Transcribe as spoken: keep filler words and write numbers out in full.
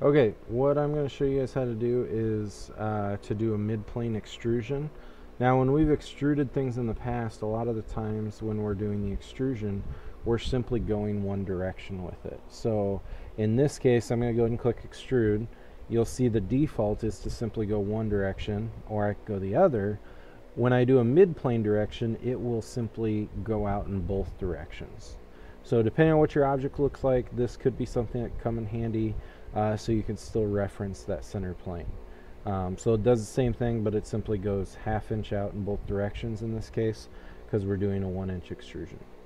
Okay, what I'm going to show you guys how to do is uh, to do a mid-plane extrusion. Now, when we've extruded things in the past, a lot of the times when we're doing the extrusion, we're simply going one direction with it. So in this case, I'm going to go ahead and click extrude. You'll see the default is to simply go one direction, or I can go the other. When I do a mid-plane direction, it will simply go out in both directions. So depending on what your object looks like, this could be something that come in handy uh, so you can still reference that center plane. Um, so it does the same thing, but it simply goes half inch out in both directions in this case because we're doing a one inch extrusion.